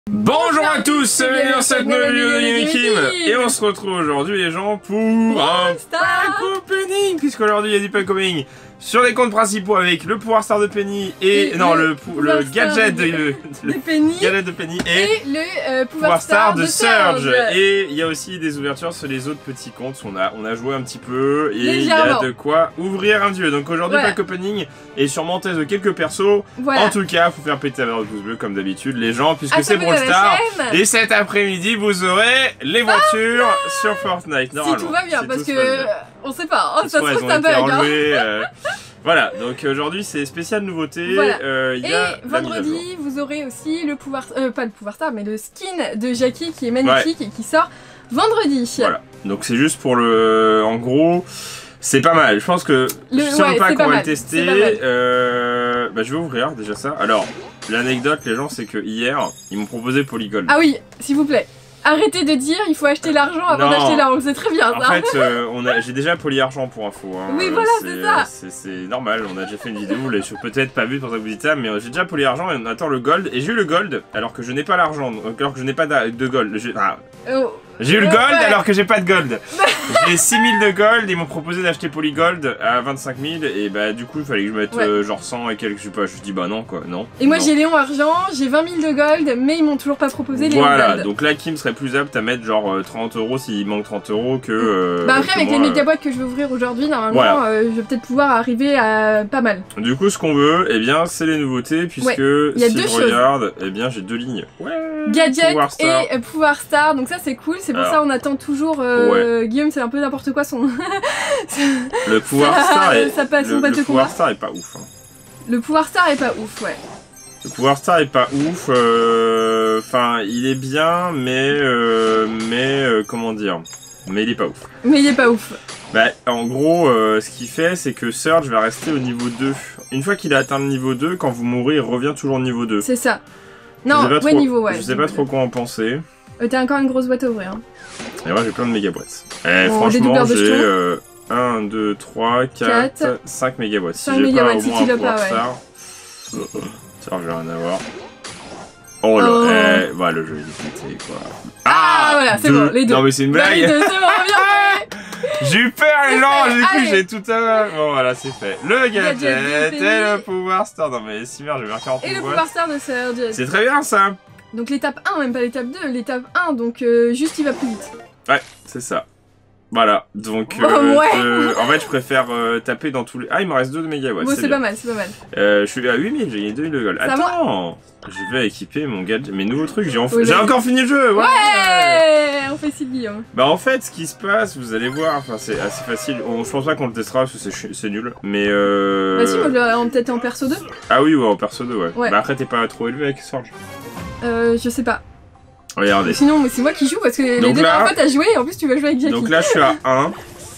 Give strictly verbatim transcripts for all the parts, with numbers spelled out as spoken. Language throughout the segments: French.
Bonjour à tous, bienvenue dans cette nouvelle vidéo de Gamekim. Et on se retrouve aujourd'hui les gens pour un pack opening, puisqu'aujourd'hui il y a du pack opening sur les comptes principaux avec le pouvoir star de Penny et, et non le, le, le gadget de, de, de Penny, gadget de Penny et, et le euh, pouvoir, pouvoir star, star de Surge. Surge. Et il y a aussi des ouvertures sur les autres petits comptes. On a on a joué un petit peu et il y a de quoi ouvrir un dieu. Donc aujourd'hui voilà. Pack opening et sûrement test de quelques persos. Voilà. En tout cas, faut faire péter la barre de pouce bleu comme d'habitude les gens puisque c'est Brawl Stars. Et cet après-midi vous aurez les voitures ah sur Fortnite. Si tout va bien, si parce que bien. On sait pas, hein, ça se trouve ça bug. Euh, voilà, donc aujourd'hui c'est spécial nouveauté. Voilà. Euh, y a et vendredi vous aurez aussi le pouvoir, euh, pas le pouvoir star, mais le skin de Jackie qui est magnifique ouais. et qui sort vendredi. Voilà, donc c'est juste pour le, en gros. C'est pas mal, je pense que le, sur ouais, le pack on va le tester, euh, bah, je vais ouvrir déjà ça. Alors, l'anecdote les gens c'est que hier, ils m'ont proposé Polygold. Ah oui, s'il vous plaît, arrêtez de dire il faut acheter l'argent avant d'acheter l'argent, c'est très bien ça. En fait, euh, j'ai déjà Polyargent pour info. Hein. Oui voilà, c'est ça. C'est normal, on a déjà fait une vidéo, vous l'avez peut-être pas vu pour ça que vous dites ça, mais j'ai déjà Polyargent et on attend le gold. Et j'ai eu le gold alors que je n'ai pas l'argent, alors que je n'ai pas de gold. Ah. Oh. J'ai eu le gold ouais. alors que j'ai pas de gold. J'ai six mille de gold, ils m'ont proposé d'acheter Polygold à vingt-cinq mille et bah du coup il fallait que je mette ouais. euh, genre cent et quelques, je sais pas, je me dis bah non quoi, non. Et moi j'ai Léon Argent, j'ai vingt mille de gold mais ils m'ont toujours pas proposé Léon Voilà, gold. Donc là Kim serait plus apte à mettre genre euh, trente euros s'il manque trente euros que... Euh, bah après que avec moi, les méga boîtes que je vais ouvrir aujourd'hui, normalement voilà. euh, je vais peut-être pouvoir arriver à pas mal. Du coup ce qu'on veut, eh bien c'est les nouveautés puisque ouais. y a si deux je choses. regarde, eh bien j'ai deux lignes. Ouais. Gadget pouvoir et pouvoir star, donc ça c'est cool, c'est pour Alors. ça on attend toujours euh, ouais. Guillaume, c'est un peu n'importe quoi son... le pouvoir ça, star est... ça passe, le, le pouvoir star est pas ouf. Hein. Le pouvoir star est pas ouf, ouais. Le pouvoir star est pas ouf, enfin euh... il est bien mais euh... mais euh, comment dire, mais il est pas ouf. Mais il est pas ouf. Bah en gros euh, ce qu'il fait c'est que Surge va rester au niveau deux. Une fois qu'il a atteint le niveau deux, quand vous mourrez il revient toujours au niveau deux. C'est ça. Non, ouais, trop... niveau, ouais. Je sais pas trop quoi en penser. Euh, T'as encore une grosse boîte à ouvrir. Hein. Et moi j'ai plein de méga boîtes. Et bon, franchement j'ai euh, un, deux, trois, quatre, cinq méga boîtes. Si j'ai pas au moins un pouvoir star, ça je vais rien avoir. Oh là, oh. Eh, bah le jeu il est pété quoi. Ah, ah voilà, c'est bon, les deux. Non mais c'est une blague. Les deux, c'est bon, bien. J'ai eu peur les gens, j'ai cru que j'ai tout à... Bon voilà, c'est fait. Le gadget et le pouvoir star. Non mais si merde, je vais faire quarante Et le pouvoir star de Surge. C'est très bien ça. Donc l'étape un, même pas l'étape deux, l'étape un, donc euh, juste il va plus vite. Ouais, c'est ça. Voilà, donc euh, oh, ouais. euh, en fait je préfère euh, taper dans tous les... Ah il me reste deux de mégawatts. Bon c'est pas mal, c'est pas mal. Euh, je suis à huit mille, j'ai deux mille de gold. Ça Attends, va. Je vais équiper mon gadget, mes nouveaux trucs, j'ai enf... oui, encore fini le jeu. Ouais, ouais on fait si Guillaume. Bah en fait ce qui se passe, vous allez voir, enfin c'est assez facile. On, je pense pas qu'on le testera parce que c'est nul, mais euh... Bah si, on peut-être en perso deux. Ah oui, ouais, en perso deux, ouais. ouais. Bah après t'es pas trop élevé avec Surge. Euh, je sais pas. Regardez. Sinon, c'est moi qui joue parce que donc les deux dernières fois t'as joué et en plus tu vas jouer avec Jackie. Donc là je suis à un.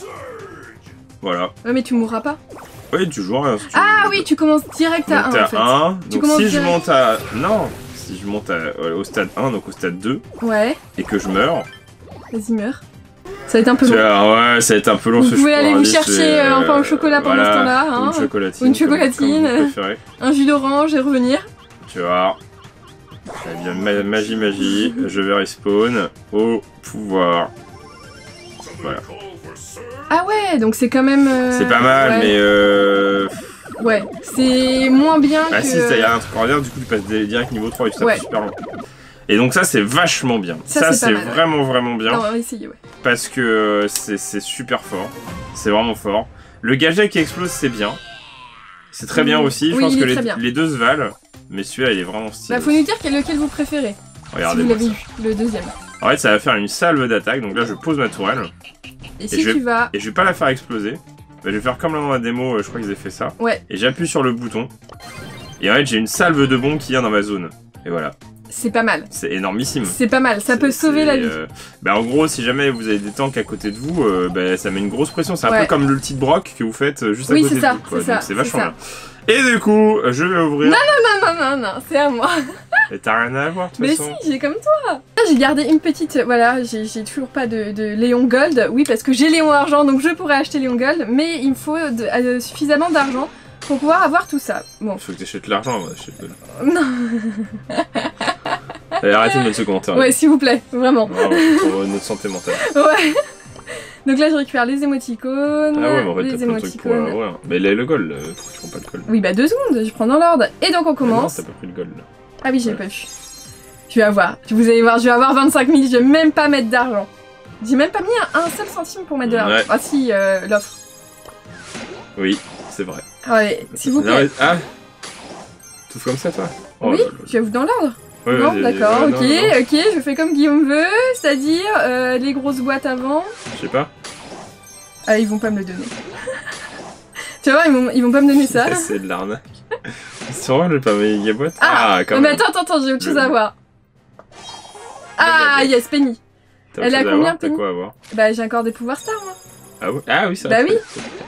Voilà. Ouais, mais tu mourras pas. Oui, tu joues rien. Si tu ah oui, tu commences direct à donc un en fait. un. Tu donc si direct. je monte à... Non. Si je monte à... euh, au stade un, donc au stade deux. Ouais. Et que je meurs. Vas-y, meurs. Ça va être un peu long. Ouais, ça va être un peu long. Vous pouvez aller vous chercher euh, un pain au chocolat pendant voilà, ce temps-là. Hein. Une chocolatine. Ou une chocolatine. Comme, comme un jus d'orange et revenir. Tu vois. Eh bien, ma magie, magie, je vais respawn au pouvoir. Voilà. Ah ouais, donc c'est quand même... Euh... C'est pas mal, ouais. mais euh... Ouais, c'est moins bien ah, que... Ah si, il y a un truc en l'air, du coup tu passes direct niveau trois et tout ça, ouais. super long. Et donc ça c'est vachement bien. Ça, ça c'est vraiment ouais. vraiment bien. Non, on va essayer, ouais. Parce que c'est super fort. C'est vraiment fort. Le gadget qui explose, c'est bien. C'est très mmh. bien aussi. Je oui, pense que les, les deux se valent. Mais celui-là, il est vraiment stylé. Bah, faut nous dire quel, lequel vous préférez. Regardez. Si vous l'avez eu, le deuxième. En fait, ça va faire une salve d'attaque. Donc là, je pose ma tourelle. Et, et si tu vais... vas... Et je vais pas la faire exploser. Bah, je vais faire comme dans la démo, je crois qu'ils aient fait ça. Ouais. Et j'appuie sur le bouton. Et en fait, j'ai une salve de bombes qui vient dans ma zone. Et voilà. C'est pas mal. C'est énormissime. C'est pas mal, ça peut sauver la vie. Euh... Bah en gros, si jamais vous avez des tanks à côté de vous, euh, bah, ça met une grosse pression. C'est un ouais. peu comme le petit Brock que vous faites juste à oui, côté de ça, vous. C'est ça, c'est vachement bien. Et du coup, je vais ouvrir... Non, non, non, non, non, non, c'est à moi. Mais t'as rien à voir, de toute Mais façon. si, j'ai comme toi. J'ai gardé une petite... Voilà, j'ai toujours pas de, de Léon Gold. Oui, parce que j'ai Léon Argent, donc je pourrais acheter Léon Gold. Mais il me faut de, euh, suffisamment d'argent pour pouvoir avoir tout ça. Bon. Il faut que t'achètes l'argent, moi, j'achète le... Non. Et arrêtez de mettre ce commentaire. Ouais, s'il vous plaît, vraiment. Bravo, pour notre santé mentale. Ouais. Donc là, je récupère les émoticônes. Ah ouais, mais en fait, les t'as plein de trucs pour émoticônes. avoir. Mais le, le gold, euh, pourquoi tu prends pas le gold? Oui, bah deux secondes, je prends dans l'ordre. Et donc on commence. Ah non, t'as pas pris le gold. Là. Ah oui, j'ai Ouais. pas eu. Je vais avoir. Vous allez voir, je vais avoir vingt-cinq mille, je vais même pas mettre d'argent. J'ai même pas mis un, un seul centime pour mettre de l'argent. Ouais. Ah si, euh, l'offre. Oui, c'est vrai. Allez, s'il vous Non, plaît. mais- Ah tout comme ça, toi? Oh, Oui, là, là, là. je vais vous dans l'ordre. Ouais, Non, vas-y, vas-y. d'accord, Ouais, ok, non, non, non. ok, je fais comme Guillaume veut, c'est-à-dire euh, les grosses boîtes avant. Je sais pas. Ah, ils vont pas me le donner. Tu vois, ils vont, ils vont pas me donner ça. C'est de l'arnaque. C'est vrai, le pas méga boîte. Ah, quand non, mais même. attends, attends, attends, j'ai autre chose Le- à voir. Ah, Regarde. yes, Penny. T'as elle autre a chose à combien, avoir T'as Penny quoi à voir? Bah, j'ai encore des pouvoirs stars, moi. Ah, ouais ah oui, ça Bah va. oui.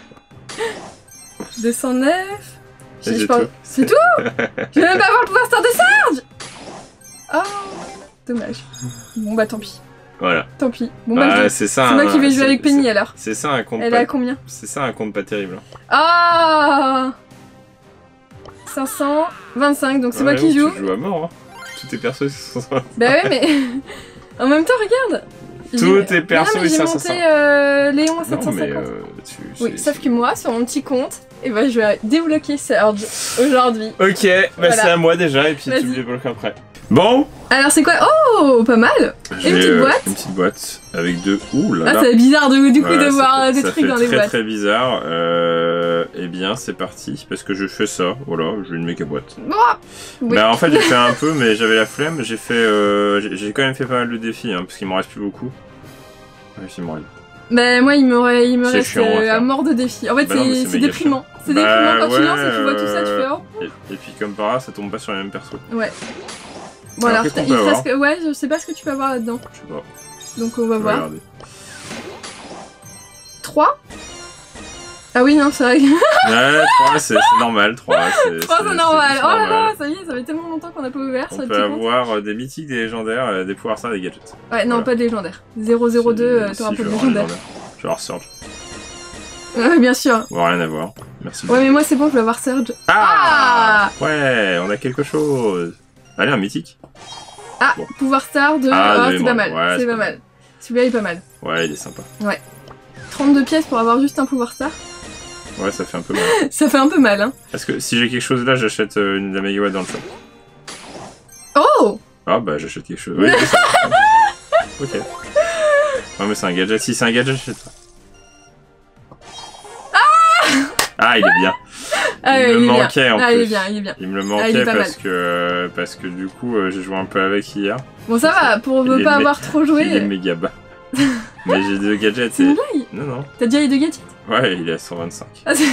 deux cent neuf. Je- Vas-y, je pense- tout. C'est tout. Je vais même pas avoir le pouvoir star de Serge. Oh, dommage. Bon, bah tant pis. Voilà. Tant pis. Bon, bah, Bah, je- c'est ça. c'est moi hein, qui vais jouer c'est- avec Penny c'est- alors. C'est ça un compte Elle pas... a combien? C'est ça un compte pas terrible. Ah, cinq cent vingt-cinq, donc c'est moi Ouais, qui tu joue. joues à mort. Hein. Tous tes persos ils sont... Bah ouais, mais en même temps, regarde. Tous J'ai- tes persos, Non, mais ils j'ai sont monté cinq cents. euh, Léon à sept Non cent mais cinquante. euh, tu... Oui, c'est- sauf que moi, sur mon petit compte, et ben, je vais débloquer Surge aujourd'hui. Ok, bah Voilà. c'est à moi déjà et puis Vas-y. tu me débloques après. Bon Alors, c'est quoi? Oh, pas mal. j'ai, Une petite euh, boîte. Une petite boîte avec deux... Ouh là Ah, là. c'est bizarre de, du coup Ouais, de ça voir fait- euh, des ça trucs fait dans les très, boîtes. très bizarre. Euh, eh bien, c'est parti, parce que je fais ça. Voilà, j'ai une méga boîte. Oh, oui. Bah, en fait, j'ai fait un peu, mais j'avais la flemme. J'ai fait, euh, j'ai j'ai quand même fait pas mal de défis, hein, parce qu'il m'en reste plus beaucoup. Ouais, il m'en reste. Bah, moi, il me, il me C'est reste chiant à euh, faire. à mort de défis. En fait, Bah non, mais c'est c'est c'est méga déprimant. C'est Bah, déprimant quand tu ouais, lances et tu vois tout ça, tu fais euh, oh. Et, et puis, comme par hasard, ça tombe pas sur les mêmes persos. Ouais. Bon, Alors, alors, qu'est-ce qu'on il peut te avoir reste que- ouais, je sais pas ce que tu peux avoir là-dedans. Je sais pas. Donc, on va Je vais voir. regarder. trois. Ah oui, non, c'est vrai. Ouais, trois, c'est c'est normal. trois, c'est trois, c'est normal. c'est Oh là là, normal. ça y est, ça fait tellement longtemps qu'on n'a pas ouvert sur On le peut petit compte. avoir euh, des mythiques, des légendaires, euh, des pouvoirs stars, des gadgets. Ouais, non, Voilà. pas de légendaire. zéro zéro deux, euh, Si, t'auras si, pas je de vais avoir légendaire. légendaire. Je vais avoir Surge. Ouais, bien sûr. Bon, rien à voir. Merci. Ouais, mais moi, c'est bon, je vais avoir Surge. Ah, Ouais, on a quelque chose. Allez, un mythique. Ah, Bon. pouvoir star de. Ah, Ah, de c'est pas mémoire. mal. Ouais, c'est c'est pas pas mal. Celui-là est pas mal. Ouais, il est sympa. trente-deux pièces pour avoir juste un pouvoir star. Ouais, ça fait un peu mal. Ça fait un peu mal, hein. Parce que si j'ai quelque chose là, j'achète euh, une de la mégawatt dans le shop. Oh! Ah bah j'achète quelque chose. Oui, c'est ça. Ok. Non mais c'est un gadget. Si c'est un gadget, j'achète pas. Ah, il est bien. Ah, Il ouais, me est bien. manquait, en Ah, il est plus. bien, il est bien. Il me le Ah, il est manquait pas parce que parce que du coup euh, j'ai joué un peu avec hier. Bon, ça va, pour Il ne est pas mé- avoir trop Il est joué. méga bas. Mais j'ai deux gadgets. C'est une Et... blague? Non non. T'as déjà eu deux gadgets? Ouais, il est à cent vingt-cinq. Ah, c'est-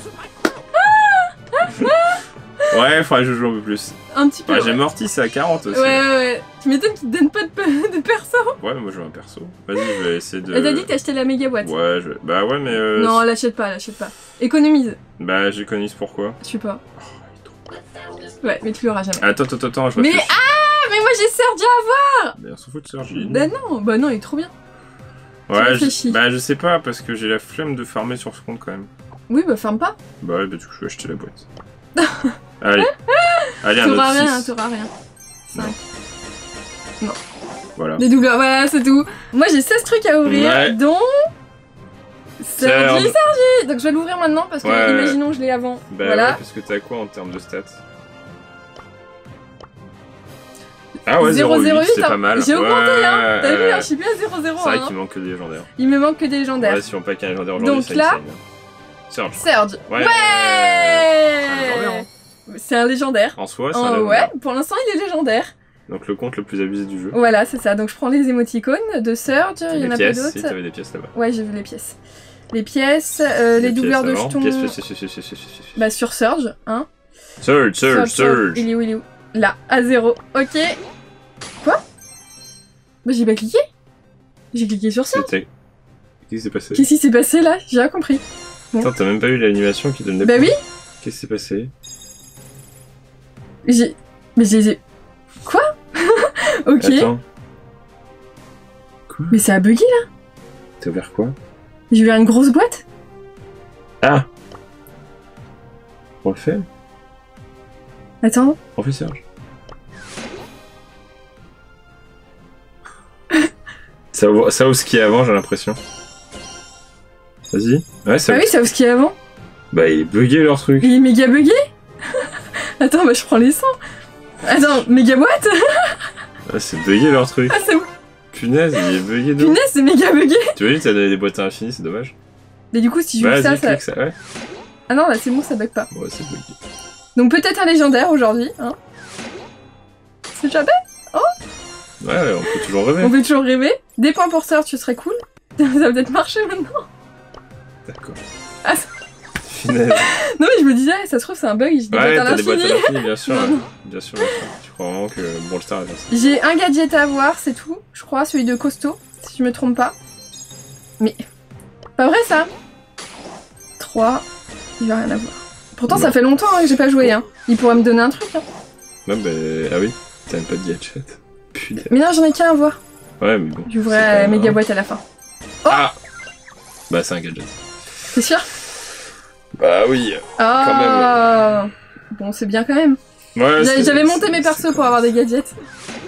Ouais, faudrait que je joue un peu plus. un petit peu. Ouais, ouais. j'ai Morty, c'est à quarante aussi. Ouais, ouais, ouais. Tu m'étonnes qu'ils te donnent pas de, pe- de perso. Ouais, mais moi je veux un perso. Vas-y, je vais essayer de. Elle t'a dit que t'as acheté la méga boîte. Ouais, je... bah ouais, mais. Euh... Non, l'achète pas, l'achète pas. Économise. Bah, j'ai connu ce pourquoi. Je sais pas. Ouais, mais tu l'auras jamais. Attends, attends, attends, je Mais réfléchis. ah, mais moi j'ai Serge à avoir. Mais on s'en fout de ça, j'ai dit. Bah non, bah non, il est trop bien. Ouais, réfléchis. je... bah je sais pas, parce que j'ai la flemme de farmer sur ce compte quand même. Oui, bah ferme pas. Bah ouais, bah du coup je vais acheter la boîte. Allez. Allez, un T'auras autre rien, six. t'auras rien. cinq. Voilà. Des doubleurs, voilà, c'est tout. Moi j'ai seize trucs à ouvrir, Ouais. dont. Sergi, Serge. Sergi. Donc je vais l'ouvrir maintenant parce que, Ouais. imaginons, je l'ai avant. Bah voilà. ouais, parce que t'as quoi en termes de stats? Ah ouais, zéro zéro zéro huit, huit, c'est hein. pas mal. J'ai augmenté, Ouais, hein. T'as vu, ouais. hein, je suis plus à zéro zéro. C'est vrai hein. qu'il manque que des légendaires. Il me manque que des légendaires. Ouais, si on pack un légendaire aujourd'hui, Donc ça là- insane. Surge. Serge. Ouais. Ouais, un légendaire, hein. C'est un légendaire. En soi, c'est Oh, un ouais, légendaire. pour l'instant il est légendaire. Donc le compte le plus abusé du jeu. Voilà, c'est ça. Donc je prends les émoticônes de Surge, il y les en a pas pièces, si d'autres. t'avais des pièces là-bas. Ouais, j'ai vu les pièces. Les pièces, euh, les, pièces doubleurs de avant. jetons. Pièces, pièces, pièces, pièces, pièces, pièces, pièces. Bah sur Surge, hein. Surge, surge, surge. Il est où, il est où? Là, à zéro. Ok. Quoi? Bah j'ai pas cliqué. J'ai cliqué sur Surge. C'était. Qu'est-ce qui s'est passé? Qu'est-ce qui s'est passé là? J'ai rien compris. Attends, t'as même pas eu l'animation qui donne des Bah points. oui. Qu'est-ce qui s'est passé? J'ai... Mais j'ai... Quoi? Ok. Attends. Quoi? Mais ça a bugué là. T'as ouvert quoi? J'ai ouvert une grosse boîte. Ah! Refais? Attends. Refais Serge. Ça, ça ou ski avant, j'ai l'impression. Vas-y. Ouais, ça. Ah oui, ça ou ski avant. Bah, il est bugué leur truc. Il est méga bugué. Attends, bah je prends les cent. Attends, méga boîte. Ah, c'est bugué leur truc. Ah, c'est où? Punaise, il est bugué de. Punaise, c'est méga bugué. Tu vois, t'as des boîtes à l'infini, c'est dommage. Mais du coup, si je joue bah, ça, ça... ça ouais. Ah non, là c'est bon, ça bug pas. Ouais, c'est bugué. Donc peut-être un légendaire aujourd'hui, hein. C'est jamais. Oh. Ouais, on peut toujours rêver. On peut toujours rêver. Des points pour Search, ce serait cool. Ça va peut-être marcher maintenant. D'accord. Ah, Finesse. non mais je me disais, ça se trouve c'est un bug, j'ai des ouais, boîtes à t'as des boîtes à l'infini. l'infini, bien sûr. Non, ouais. non. Bien sûr, bien sûr. Tu crois vraiment que Brawl Stars est ainsi. J'ai un gadget à avoir, c'est tout. Je crois, celui de costaud, si je me trompe pas. Mais, pas vrai ça. trois, il va rien avoir. Pourtant non. ça fait longtemps hein, que j'ai pas joué, hein. Il pourrait me donner un truc, hein. Non, bah, ah oui, t'as même pas de gadget. Putain. Mais non, j'en ai qu'un à avoir. Ouais, mais bon. J'ouvrais la méga boîte à la fin. Oh ah bah, c'est un gadget. T'es sûr? Bah oui. Ah quand même. Bon, c'est bien quand même. Ouais, j'avais monté mes persos pour avoir des gadgets.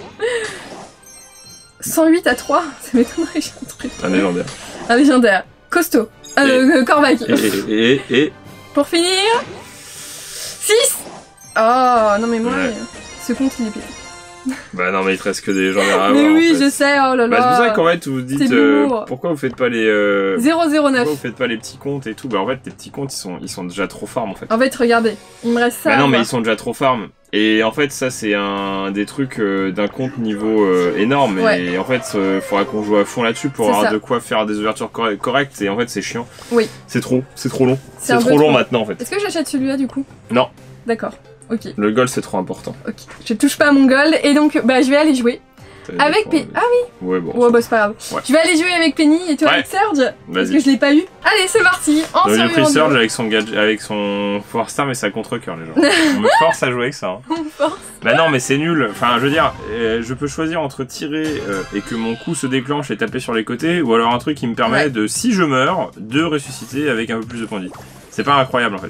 cent huit à trois, ça m'étonnerait, j'ai un truc. Un légendaire. Un légendaire. Costaud. Euh, Corvac. Et, et, et, et... Pour finir... six. Oh, non mais moi, ouais. ce compte il est pété. Bah non, mais il te reste que des légendaires à avoir. Mais oui, en fait. je sais, oh là là. Bah, c'est pour ça qu'en fait, vous dites euh, pourquoi vous faites pas les. Euh, zéro zéro neuf. Pourquoi vous faites pas les petits comptes et tout. Bah en fait, les petits comptes ils sont, ils sont déjà trop farm en fait. En fait, regardez, il me reste ça. Bah non, mais voir. ils sont déjà trop farm. Et en fait, ça c'est un des trucs euh, d'un compte niveau euh, énorme. Ouais. Et en fait, il faudra qu'on joue à fond là-dessus pour avoir ça. de quoi faire des ouvertures cor correctes. Et en fait, c'est chiant. Oui. C'est trop, c'est trop long. C'est trop long trop. maintenant en fait. Est-ce que j'achète celui-là du coup? Non. D'accord. Ok. Le gold c'est trop important. Ok. Je touche pas à mon gold et donc bah je vais aller jouer. Avec Penny. Ah oui. Ouais bon. Ouais bah c'est pas grave. Ouais. Je vais aller jouer avec Penny et toi ouais. avec Surge. Parce que je l'ai pas eu. Allez c'est parti. En J'ai pris Surge avec son gadget, avec son Power Star mais ça contre-cœur les gens. On me force à jouer avec ça. Hein. On force. Bah non mais c'est nul. Enfin je veux dire, euh, je peux choisir entre tirer euh, et que mon coup se déclenche et taper sur les côtés ou alors un truc qui me permet ouais. de si je meurs de ressusciter avec un peu plus de points de vie. C'est pas incroyable en fait.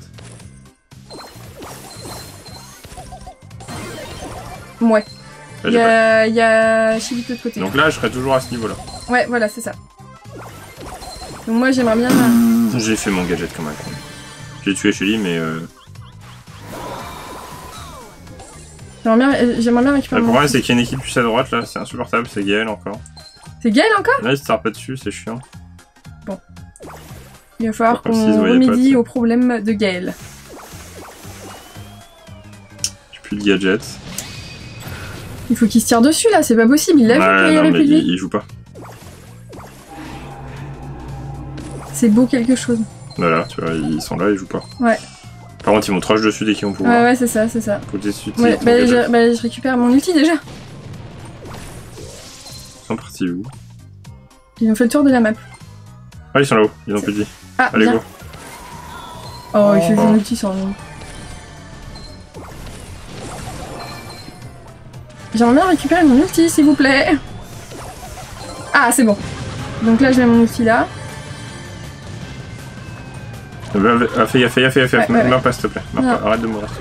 Ouais. Il y a, y a Chili de l'autre côté. Donc là, je serai toujours à ce niveau-là. Ouais, voilà, c'est ça. Donc moi, j'aimerais bien... J'ai fait mon gadget comme un con. J'ai tué Chili, mais... Euh... J'aimerais bien, j'aimerais bien récupérer... Le problème, c'est qu'il y a une équipe plus à droite, là. C'est insupportable, c'est Gaël encore. C'est Gaël encore? Là, il se tire pas dessus, c'est chiant. Bon. Il va falloir qu'on remédie au problème de Gaël. J'ai plus de gadget. Il faut qu'il se tire dessus là, c'est pas possible, il l'a ouais, vu qu'il y avait plus de vie. Il, il joue pas. C'est beau quelque chose. Voilà, tu vois, ils sont là, ils jouent pas. Ouais. Par contre, ils vont trash dessus dès qu'ils vont pouvoir. Ouais, ouais, c'est ça, c'est ça. Faut suite, ouais, bah, je, bah, je récupère mon ulti déjà. Ils sont partis où? Ils ont fait le tour de la map. Ah, ils sont là-haut, ils ont plus de vie. Ah, allez, bien. go. Oh, il fait son ulti sans nous. J'aimerais bien récupérer mon ulti, s'il vous plaît. Ah, c'est bon. Donc là, je mets mon ulti là. Ah, fais gaffe, fais gaffe, fais gaffe. Ouais, ouais, meurs ouais. pas, s'il te plaît. Meurs pas. Arrête de mourir.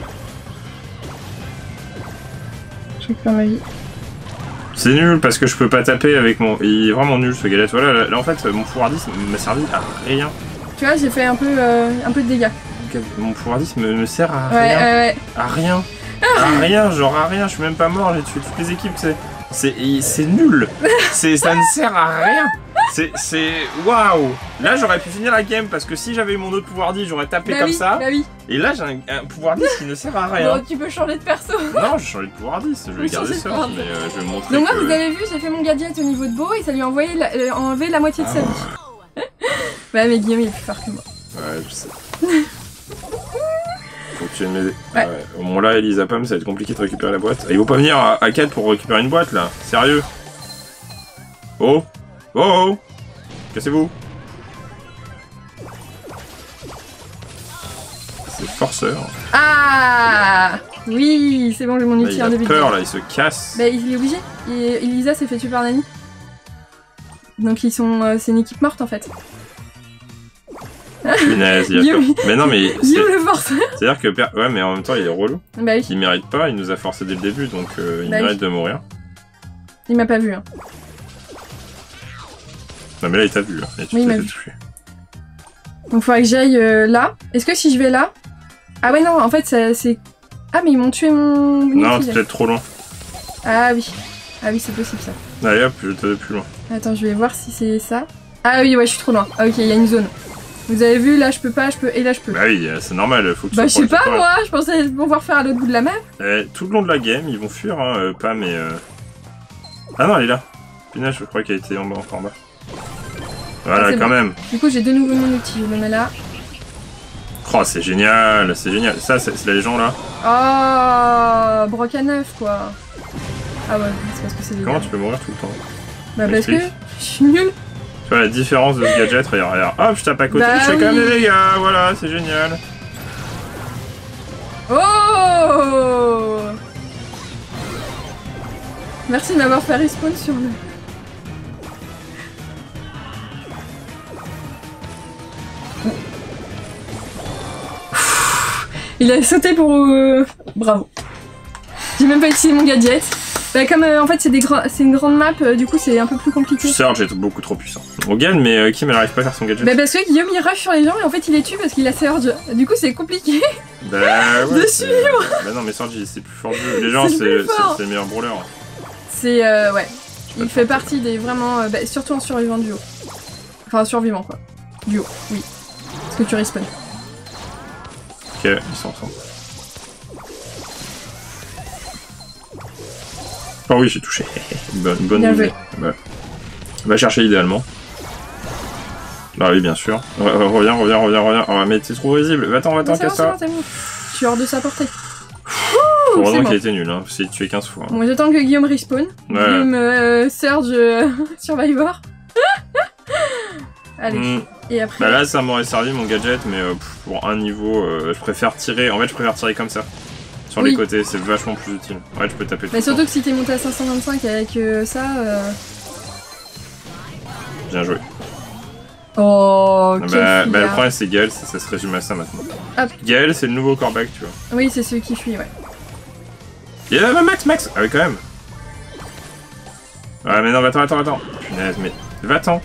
Je récupère ma vie. C'est nul parce que je peux pas taper avec mon... Il est vraiment nul ce galette. Voilà, là, là en fait, mon pouvoir dix m'a servi à rien. Tu vois, j'ai fait un peu, euh, un peu de dégâts. Mon pouvoir dix me, me sert à ouais, rien. Ouais, ouais. À rien. À rien, genre à rien, je suis même pas mort, j'ai tué toutes les équipes, c'est... C'est nul. Ça ne sert à rien. C'est... Waouh. Là, j'aurais pu finir la game parce que si j'avais eu mon autre pouvoir dix, j'aurais tapé bah comme oui, ça. Bah oui. Et là, j'ai un, un pouvoir dix qui ne sert à rien. Bon, tu peux changer de perso. Non, j'ai changé de pouvoir dix, je vais garder ça, mais euh, je vais montrer donc que... moi, vous avez vu, j'ai fait mon gadget au niveau de Beau et ça lui a envoyé la, euh, enlevé la moitié de sa vie. Ouais, mais Guillaume, il est plus fort que moi. Ouais, je sais. Faut que tu viennes m'aider. Ouais. Ah ouais. Au moment là, Elisa Pam, ça va être compliqué de récupérer la boîte. Ah, ils vont pas venir à, à quatre pour récupérer une boîte là. Sérieux? Oh Oh oh cassez-vous. C'est forceur. Ah oui, c'est bon, j'ai mon ulti en début de game. Il a peur là, il se casse. Bah il est obligé. Et Elisa s'est fait tuer par Nani. Donc ils sont, euh, c'est une équipe morte en fait. Punaise, il a peur. Mais non mais... Guillaume le force. C'est-à-dire que... Per... Ouais mais en même temps il est relou. Bah oui. Il mérite pas, il nous a forcé dès le début donc euh, il bah mérite oui. de mourir. Il m'a pas vu hein. Non mais là il t'a vu, là. Et tu Oui, il m'a vu. Donc faudrait que j'aille euh, là. Est-ce que si je vais là... Ah ouais non, en fait c'est... Ah mais ils m'ont tué mon... Non, c'est peut-être trop loin. Ah oui. Ah oui, c'est possible ça. Allez hop, je te vais plus loin. Attends, je vais voir si c'est ça. Ah oui, ouais, je suis trop loin. Ah, ok, il y a une zone. Vous avez vu, là je peux pas, je peux... Et là je peux. Bah oui, c'est normal, faut que tu Bah je sais pas correct. moi, je pensais pouvoir faire à l'autre bout de la map. Eh, tout le long de la game, ils vont fuir, hein, euh, pas mais... Euh... Ah non, elle est là. Punaise, je crois qu'elle était en bas, encore en bas. Voilà, ah, quand bon. même. Du coup, j'ai de nouveau mon outil, je le mets là. Oh, c'est génial, c'est génial. Ça, c'est les gens là. Oh, broc à neuf quoi. Ah ouais, c'est parce que c'est des Comment gars. tu peux mourir tout le temps? Bah parce que Explique. je suis nulle. Tu vois la différence de ce gadget, regarde, regarde. Hop, je tape à côté, Bah je fais oui. quand même des dégâts, voilà, c'est génial. Oh! Merci de m'avoir fait respawn sur le... Il a sauté pour... Euh... Bravo. J'ai même pas utilisé mon gadget. Bah comme euh, en fait c'est des grands, c'est une grande map, euh, du coup c'est un peu plus compliqué. Surge est beaucoup trop puissant. On gagne, mais euh, Kim elle arrive pas à faire son gadget. Bah parce que Guillaume il rush sur les gens et en fait il les tue parce qu'il a Surge. Du coup c'est compliqué. Bah ouais. De c'est- suivre. Bah non, mais Surge c'est plus fort que les gens, C'est c'est le plus fort. c'est- c'est le meilleur brawler. C'est euh, ouais. pas Il fait partie des vraiment... euh, bah, surtout en survivant duo. Enfin survivant quoi. Duo, oui. Parce que tu respawn. Ok, ils sont ensemble. Oh oui, j'ai touché. bonne bonne Bien idée. joué. Bah, va chercher idéalement. Bah oui, bien sûr. Re- re- reviens, reviens, reviens, reviens. Oh, mais t'es trop visible. Va-t'en, va-t'en, Non, c'est bon, c'est bon, casse-toi. c'est bon. Je suis hors de sa portée. Heureusement c'est qu'il bon. a été nul, hein. C'est tué quinze fois. hein. Bon, j'attends que Guillaume respawn. Ouais. Guillaume euh, Surge euh, Survivor. Allez. Hmm. Et après... Bah là, ça m'aurait servi mon gadget, mais euh, pff, pour un niveau, euh, je préfère tirer. En fait, je préfère tirer comme ça. Sur Oui. les côtés, c'est vachement plus utile. Ouais, tu peux taper tout Mais le surtout temps. que si t'es monté à cinq cent vingt-cinq avec euh, ça... Euh... Bien joué. Oh, quel Bah, bah, le filard. problème, c'est Gaël, ça, ça se résume à ça maintenant. Hop. Gaël, c'est le nouveau corback, tu vois. Oui, c'est celui qui fuit, ouais. Et là, Max, Max Ah oui, quand même. Ouais, mais non, va-t'en, va-t'en, va-t'en. Punaise, mais va-t'en.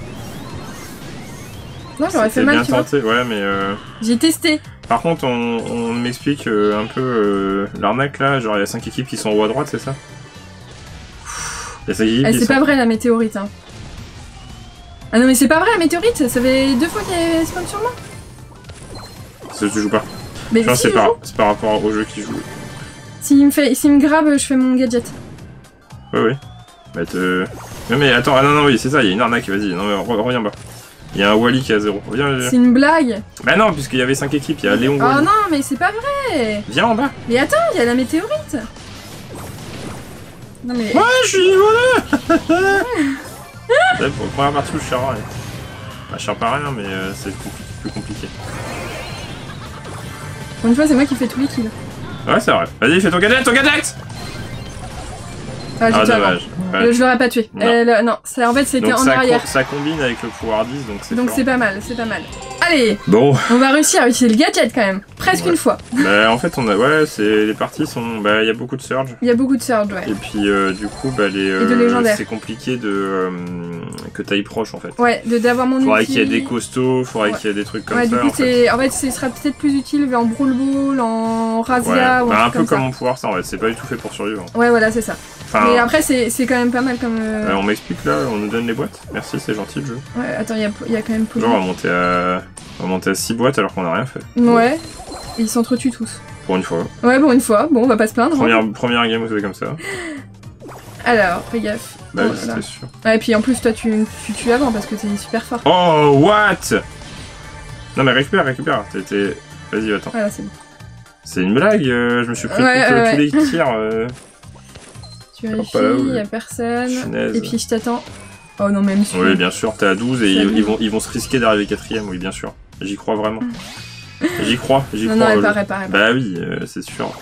Non, j'aurais fait C'était mal, bien tu vois. tenté, ouais, mais... Euh... J'ai testé. Par contre, on, on m'explique euh, un peu euh, l'arnaque, là. Genre, il y a cinq équipes qui sont en haut à droite, c'est ça? Il y a cinq équipes Ah, qui c'est sont... pas vrai la météorite, hein. Ah non, mais c'est pas vrai la météorite, ça fait deux fois qu'elle spawn sur moi. Ça, tu joues pas. Mais Je pense si, que je c'est par, joue. c'est par rapport au jeu qui joue. S'il me fait, s'il me grabe, je fais mon gadget. Ouais, ouais. Bah, te... Non, mais attends, ah non, non, oui, c'est ça, il y a une arnaque, vas-y. Non, mais re- reviens bas. Il y a un Wally qui est à zéro. Viens, viens, viens. C'est une blague. Bah non, puisqu'il y avait cinq équipes, il y a Léon Oh Wally. non, mais c'est pas vrai. Viens en bas. Mais attends, il y a la météorite. Non mais... Ouais, je suis volé. Ouais, pour la première partie où je sers à rien. Bah, je sers pas à rien, mais euh, c'est compli- plus compliqué. Pour une fois, c'est moi qui fais tous les kills. Ouais, c'est vrai. Vas-y, fais ton gadget, ton gadget. Ah, j'ai Ah, tué avant. dommage. Ouais. Euh, je l'aurais pas tué. Non. Euh, le- non, ça, en fait, c'était Donc en ça, arrière. com- ça combine avec le pouvoir dix, donc c'est Donc fort. c'est pas mal, c'est pas mal. Allez, Bon, on va réussir à utiliser le gadget quand même. Presque Ouais. une fois. bah en fait on a, ouais, c'est les parties sont, bah il y a beaucoup de surge. Il y a beaucoup de surge, ouais. Et puis euh, du coup, bah les, Et de euh, légendaires. c'est compliqué de euh, que t'ailles proche en fait. Ouais, de d'avoir mon Faudrait outil. qu'il y ait des costauds, faudrait Ouais. qu'il y ait des trucs comme Ouais, ça. du coup, en fait. c'est... En fait, ce sera peut-être plus utile en Brawl Ball, en Ouais. Razia ou Bah, un un truc peu comme comme ça. mon pouvoir, ça en fait, c'est pas du tout fait pour survivre. Ouais, voilà, c'est ça. Enfin, Mais après, c'est c'est quand même pas mal comme... euh, euh, on m'explique là, on nous donne les boîtes. Merci, c'est gentil le jeu. Ouais, attends, il y a, il y a quand même... Genre on va monter à, on va monter à six boîtes alors qu'on a rien fait. Ouais. Et ils s'entretuent tous. Pour une fois. Ouais, bon, une fois. Bon, on va pas se plaindre. hein. Première, première game où c'est comme ça. Alors, fais gaffe. Bah Oh oui, là là. c'était sûr. Ouais, et puis en plus, toi, tu, tu tues avant parce que t'es super fort. Oh, what? Non mais récupère, récupère. T'es- t'es- Vas-y, attends. Voilà, c'est bon. C'est une blague, euh, je me suis pris Ouais, tout- ouais, tous ouais. les tirs. euh. Tu Hop vérifies, là, oui. il y a personne. Punaise. Et puis je t'attends. Oh non, même sûr. Oui, bien sûr, t'es à douze et ils, Salut. ils vont, ils vont se risquer d'arriver quatrième, oui, bien sûr. J'y crois vraiment. J'y crois, j'y Non, crois. non, elle euh, paraît, paraît. Bah oui, euh, c'est sûr.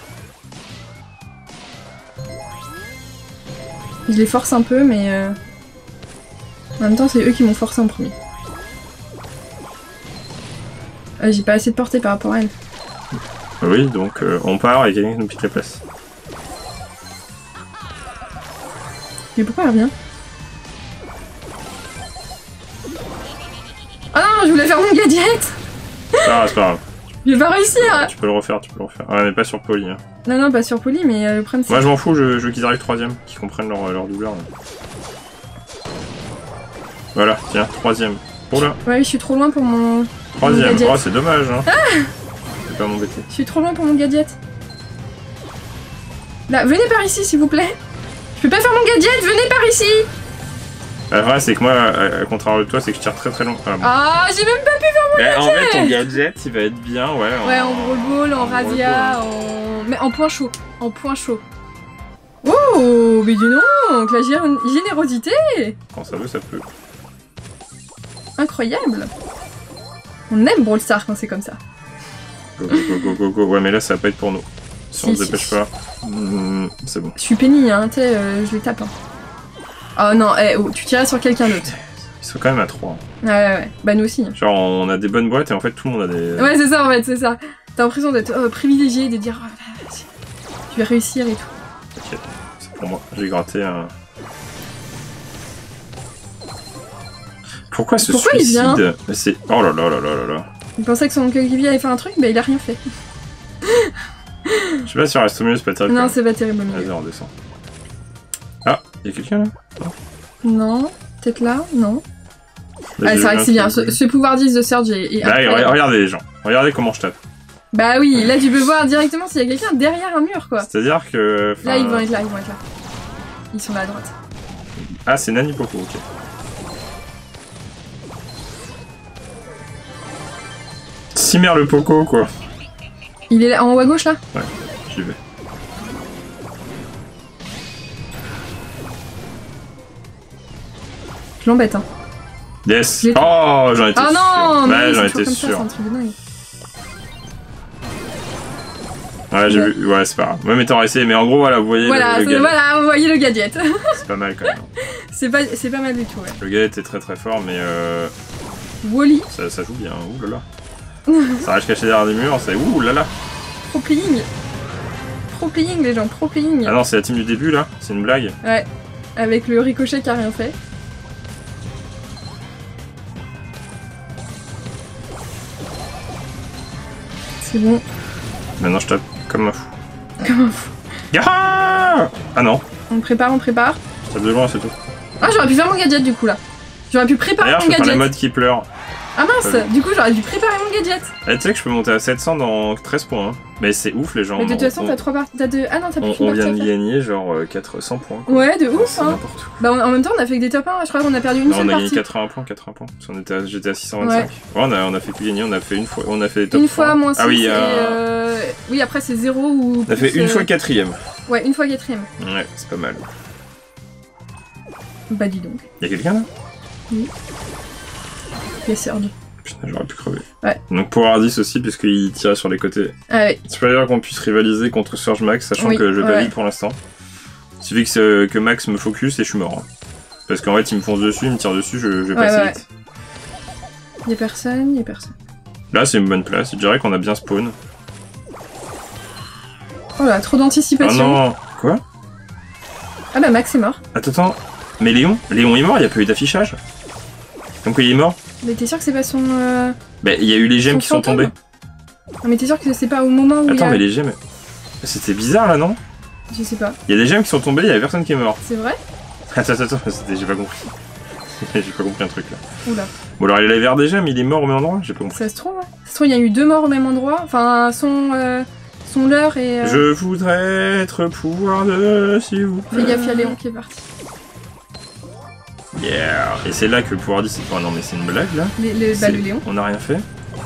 Je les force un peu, mais... euh, En même temps, c'est eux qui m'ont forcé en premier. Ah, j'ai pas assez de portée par rapport à elle. Oui, donc euh, on part et quelqu'un nous pique la place. Mais pourquoi elle revient? je voulais faire mon gadget. Ah, c'est pas grave. Je vais pas réussir. Tu peux le refaire, tu peux le refaire. Ouais, mais pas sur Poly. Hein. Non, non, pas sur Poly, mais euh, le problème c'est... Moi je m'en fous, je, je veux qu'ils arrivent troisième, qu'ils comprennent leur, leur doubleur. Là. Voilà, tiens, troisième. Oh là. Ouais, je suis trop loin pour mon... Troisième, mon oh c'est dommage hein. Ah, je vais pas m'embêter. Je suis trop loin pour mon gadget. Là, venez par ici s'il vous plaît. Je peux pas faire mon gadget, venez par ici. La vraie c'est que moi, à, à contraire de toi, c'est que je tire très très long. Ah, bon. Ah j'ai même pas pu faire mon Mais gadget. en fait ton gadget il va être bien, ouais. En... Ouais, en gros ball, en, en radia, en... Mais en point chaud, en point chaud. Oh, mais dis donc, la gé- générosité. Quand ça veut, ça peut. Incroyable. On aime Brawl Stars quand c'est comme ça. Go, go, go, go, go, go. Ouais, mais là, ça va pas être pour nous. Si, si on se dépêche si. pas, mmh, c'est bon. Je suis pénible, hein, tu sais, euh, je les tape. Hein. Oh non, eh, oh, tu tirais sur quelqu'un d'autre. Ils sont quand même à trois. Ouais, ouais, ouais. Bah, nous aussi. Hein. Genre, on a des bonnes boîtes et en fait, tout le monde a des. Ouais, c'est ça, en fait, c'est ça. T'as l'impression d'être oh, privilégié, de dire oh, tu vais réussir et tout. Ok, c'est pour moi. J'ai gratté un. Pourquoi ce Pourquoi suicide? C'est oh là là là là là là. Il pensait que son coéquipier allait faire un truc, bah il a rien fait. Je sais pas si on reste au milieu, c'est pas terrible. Non, c'est pas terrible. Vas-y, on descend. Ah, y'a quelqu'un là? Non, peut-être là? Non. Là, ah, c'est vrai que c'est bien. Ce, ce pouvoir dix de Surge est. est bah, regardez les gens. Regardez comment je tape. Bah oui, là tu peux voir directement s'il y a quelqu'un derrière un mur quoi. C'est-à-dire que. Là ils vont être là, ils vont être là. Ils sont là à droite. Ah, c'est Nani Poco, ok. Cimer le Poco quoi. Il est là, en haut à gauche là? Ouais, j'y vais. Je l'embête hein. Yes. Oh, j'en étais sûr. Oh non, sûr. Ouais, j'en étais étais sûr. sûr. Ça, un truc de dingue. Ouais, j'ai ouais. vu. Ouais, c'est pas grave. Ouais, mais t'aurais essayé. Mais en gros, voilà, vous voyez voilà, le, le gadget. Voilà, vous voyez le gadget. C'est pas mal quand même. C'est pas, c'est pas mal du tout, ouais. Le gadget est très très fort, mais euh... Wally. Ça, ça joue bien. Ouh là là. Ça reste caché derrière des murs, c'est ouh là là. Pro playing. Pro playing, les gens, pro playing. Ah non, c'est la team du début là. C'est une blague. Ouais. Avec le ricochet qui a rien fait. C'est bon. Maintenant je tape comme un fou. Comme un fou. Yaha! Ah non. On prépare, on prépare. Je tape de loin, c'est tout. Ah, j'aurais pu faire mon gadget du coup là. J'aurais pu préparer mon gadget. D'ailleurs, je peux gadget. faire le mode qui pleure. Ah mince, euh... du coup j'aurais dû préparer mon gadget. Eh, tu sais que je peux monter à sept cents dans treize points. Hein. Mais c'est ouf les gens. Mais de toute façon, on... t'as trois parties. T'as deux. Ah non, t'as plus On, on partie, vient de okay. gagner genre euh, quatre cents points. Quoi. Ouais, de ouf hein. Bah on, en même temps, on a fait que des top un. Je crois qu'on a perdu une non, seule on a partie. gagné quatre-vingts points, quatre-vingts points. Parce qu'on était à, j'étais à six cent vingt-cinq. Ouais, ouais on, a, on a fait que gagner. On a fait une fois. On a fait des top Une fois moins six. Ah oui, et euh... euh... oui, après c'est zéro ou. On a fait une euh... fois quatrième. Ouais, une fois quatrième. Ouais, c'est pas mal. Bah dis donc. Y'a quelqu'un là? Oui. Y'a Surge. Putain, j'aurais pu crever. Ouais. Donc pour Hardis aussi, puisqu'il tirait sur les côtés. Ah ouais. C'est pas dire qu'on puisse rivaliser contre Surge Max, sachant oui, que je vais pas ouais. vite pour l'instant. Il suffit que, que Max me focus et je suis mort. Hein. Parce qu'en fait, il me fonce dessus, il me tire dessus, je, je vais ouais, passer ouais. vite. Y'a personne, y'a personne. Là, c'est une bonne place. Je dirais qu'on a bien spawn. Oh là, trop d'anticipation. Oh non! Quoi? Ah bah Max est mort. Attends, attends. Mais Léon? Léon est mort, il y a pas eu d'affichage. Donc il est mort? Mais t'es sûr que c'est pas son... Euh... Bah, il y a eu les gemmes son qui sont fantôme. tombées. Non mais t'es sûr que c'est pas au moment où Attends, il y a... mais les gemmes... C'était bizarre là, non? Je sais pas. Il y a des gemmes qui sont tombées, il y avait personne qui est mort. C'est vrai? Attends, attends, attends, j'ai pas compris. J'ai pas compris un truc là. Oula. Bon alors il avait l'air déjà, mais il est mort au même endroit, j'ai pas compris. Ça se trouve, ouais. Ça se trouve, il y a eu deux morts au même endroit. Enfin, son... Euh... son leurre et... Euh... Je voudrais être pouvoir de... s'il vous plaît. Fais gaffe, il y a Léon qui est parti. Yeah. Et c'est là que le pouvoir dit c'est... Oh non mais c'est une blague là. Les, les... Bah le Léon. On a rien fait.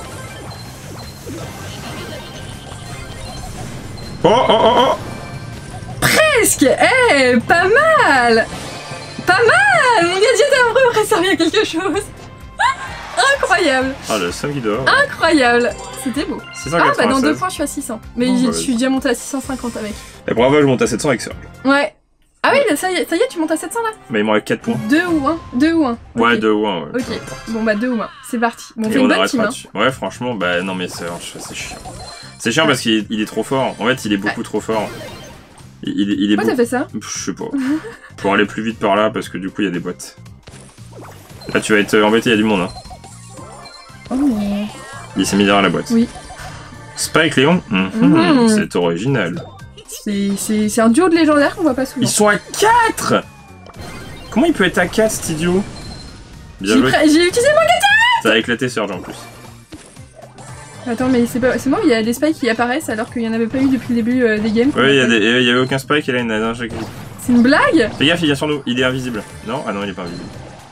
Oh oh oh oh. Presque. Eh, hey, pas mal. Pas mal. Mon gadget à vrai aurait servi à quelque chose. Incroyable. Ah le seum qui dort. Incroyable. C'était beau. six cent quatre-vingt-seize. Ah bah dans deux points je suis à six cents. Mais oh, je bah, suis déjà monté à six cent cinquante avec. Et bravo, je monte à sept cents avec ça. Ouais. Ah oui, ça y est, ça y est, tu montes à sept cents là? Bah il m'en reste quatre points. deux ou un? deux ou un? Okay. Ouais, deux ou un, ouais. Ok, bon bah deux ou un, c'est parti. Bon, on Et fait on une bonne team, hein. Ouais, franchement, bah non mais c'est chiant. C'est chiant ouais. Parce qu'il est, il est trop fort. En fait, il est beaucoup ouais. trop fort. Il, il, il est Pourquoi t'as fait ça? Je sais pas. Pour aller plus vite par là, parce que du coup, il y a des boîtes. Là, tu vas être embêté, il y a du monde. Hein. Oh, mais... Il s'est mis derrière la boîte. Oui. Spike Léon mmh, Mmh. C'est original. C'est un duo de légendaires qu'on voit pas souvent. Ils sont à quatre. Comment il peut être à quatre, cet idiot? Bien J'ai joué. pr... utilisé mon gadget. Ça a éclaté Surge en plus. Attends, mais c'est pas... bon, il y a des spikes qui apparaissent alors qu'il y en avait pas eu depuis le début euh, des games. Ouais, il y, a des... y avait aucun Spike et là il y en a un chaque. C'est une blague? Fais gaffe, il vient sur nous, il est invisible. Non? Ah non, il est pas invisible.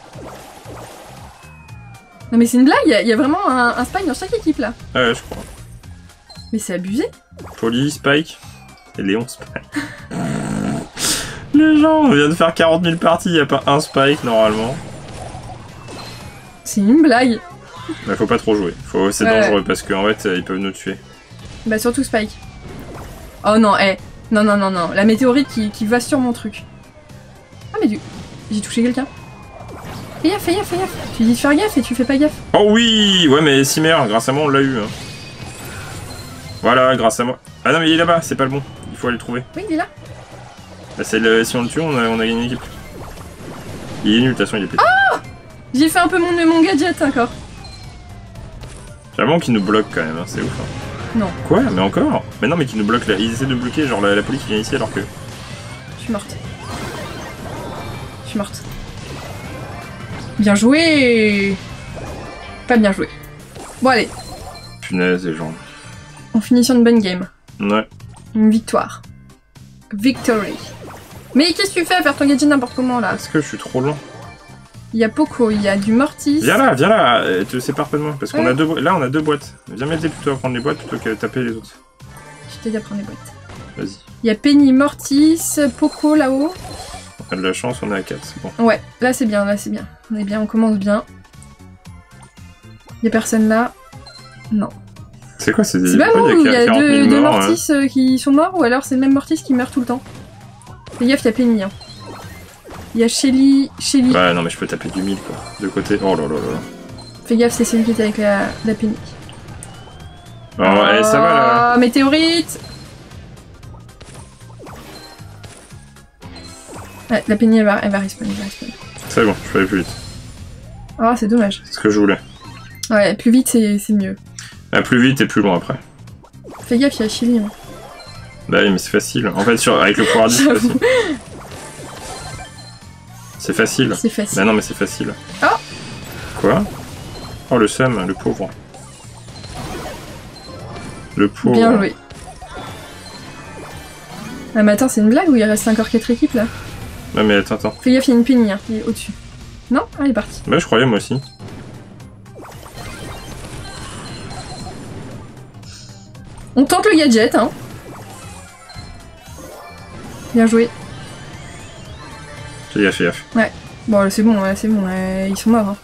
Non mais c'est une blague, il y, a... y a vraiment un... un spike dans chaque équipe là. Ah ouais, je crois. Mais c'est abusé. Polly, Spike et Léon Spike. Les gens, on vient de faire quarante mille parties, il n'y a pas un Spike normalement. C'est une blague. Bah faut pas trop jouer, faut... c'est ouais. dangereux parce qu'en fait ils peuvent nous tuer. Bah surtout Spike. Oh non, eh. Non, non, non, non. La météorite qui, qui va sur mon truc. Ah mais du... J'ai touché quelqu'un. Fais gaffe, fais gaffe, fais gaffe. Tu dis de faire gaffe et tu fais pas gaffe. Oh oui. Ouais mais Cimer, grâce à moi on l'a eu. Hein. Voilà, grâce à moi. Ah non mais il est là-bas, c'est pas le bon. Il faut aller le trouver. Oui, il est là. Bah, le... Si on le tue, on a, on a gagné l'équipe. Il est nul, de toute façon il est pété. Oh, j'ai fait un peu mon, mon gadget encore. J'ai vraiment qu'il nous bloque quand même, hein. C'est ouf. Hein. Non. Quoi? Mais encore? Mais non mais qui nous bloque là. Ils essaient de bloquer genre la, la police qui vient ici alors que... Je suis morte. Je suis morte. Bien joué. Pas bien joué. Bon allez. Punaise les gens. On finit sur une bonne game. Ouais. Une victoire. Victory. Mais qu'est-ce que tu fais à faire ton gadget n'importe comment là? Est-ce que je suis trop lent? Il y a Poco, il y a du Mortis. Viens là, viens là, euh, te sépare pas de moi, parce qu'on ouais. a deux bo... là on a deux boîtes. Viens m'aider plutôt à prendre les boîtes plutôt que taper les autres. Je t'ai dit à prendre les boîtes. Vas-y. Il y a Penny, Mortis, Poco là-haut. On a de la chance, on est à quatre, c'est bon. Ouais, là c'est bien, là c'est bien. On est bien, on commence bien. Il y a personne là. Non. C'est quoi, c'est des... C'est pas bon, il y a, y a deux, deux morts, Mortis hein. euh, qui sont morts, ou alors c'est le même Mortis qui meurt tout le temps. Fais gaffe, il y a Penny. Hein. Il y a Shelly, Shelly. Ouais, non mais je peux taper du mille quoi, de côté. Oh là là là. Fais gaffe, c'est celui qui était avec la, la Penny. Oh, oh allez, ça va là. Météorite. Ouais, la Penny elle va, elle va respawn, elle va respawn. C'est bon, je peux aller plus vite. Oh, c'est dommage. C'est ce que je voulais. Ouais, plus vite c'est mieux. Ah, plus vite et plus loin après. Fais gaffe, il y a Shelly. Hein. Bah oui, mais c'est facile. En fait, sur... avec le pouvoir dix, c'est facile. C'est facile. C'est facile. Bah non, mais c'est facile. Oh. Quoi? Oh, le seum, le pauvre. Le pauvre. Bien joué. Ah mais attends, c'est une blague ou il reste encore quatre équipes là? Non mais attends, attends. Fais gaffe, il y a une Penny, hein, qui est au-dessus. Non? Ah, elle est partie. Bah je croyais moi aussi. On tente le gadget, hein. Bien joué. Fais gaffe, fais gaffe. Ouais. Bon, c'est bon, c'est bon, euh, ils sont morts. Hein.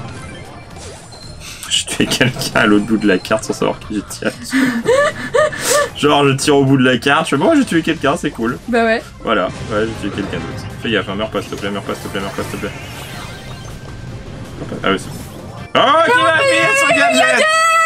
Je tuais quelqu'un à l'autre bout de la carte sans savoir qui je tire dessus. Genre, je tire au bout de la carte, je fais bon, j'ai tué quelqu'un, c'est cool. Bah ouais. Voilà, ouais, j'ai tué quelqu'un d'autre. Fais gaffe, hein, meurs pas, s'il te plaît, meurs pas, s'il te plaît, meurs pas, s'il te plaît. Ah oui, c'est bon. Oh, qui m'a fait son gadget!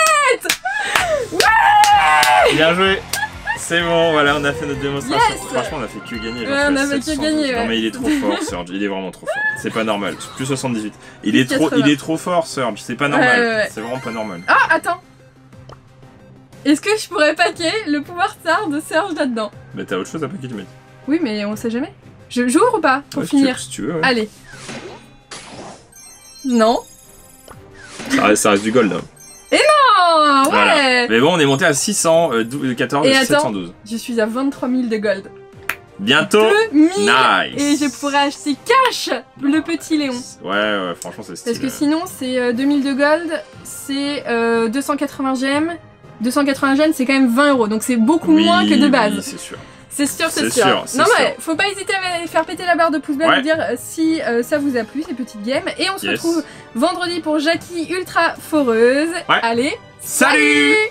Ouais! Bien joué! C'est bon, voilà, on a fait notre démonstration. Yes. Franchement, on a fait que gagner. Ouais, on a fait que gagner, ouais. Non, mais il est trop fort, Surge. Il est vraiment trop fort. C'est pas normal. Plus soixante-dix-huit. Il est trop, il est trop fort, Surge. C'est pas normal. Ouais, ouais, ouais. C'est vraiment pas normal. Ah, attends! Est-ce que je pourrais paquer le pouvoir star de Surge là-dedans? Mais t'as autre chose à paquer, tu m'as dit. Oui, mais on sait jamais. Je j'ouvre ou pas? Pour ouais, finir. Si tu veux, si tu veux, ouais. Allez. Non. Ça reste, ça reste du gold. Hein. Et non! Ouais! Voilà. Mais bon, on est monté à six cent quatorze et sept cent douze. Je suis à vingt-trois mille de gold. Bientôt! deux mille Nice! Et je pourrais acheter cash le petit Léon. Ouais, ouais, franchement, c'est stylé. Parce que sinon, c'est euh, deux mille de gold, c'est euh, deux cent quatre-vingts gemmes. deux cent quatre-vingts gemmes, c'est quand même vingt euros, donc c'est beaucoup oui, moins que de base. Oui, c'est sûr. C'est sûr, c'est sûr. sûr. Non, mais faut pas hésiter à faire péter la barre de pouce bleu ouais. et dire euh, si euh, ça vous a plu, ces petites games. Et on se yes. retrouve vendredi pour Jackie Ultra Foreuse. Ouais. Allez, salut, salut